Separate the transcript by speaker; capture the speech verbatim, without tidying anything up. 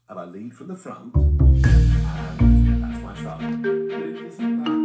Speaker 1: and I lead from the front, and that's my style. But it isn't that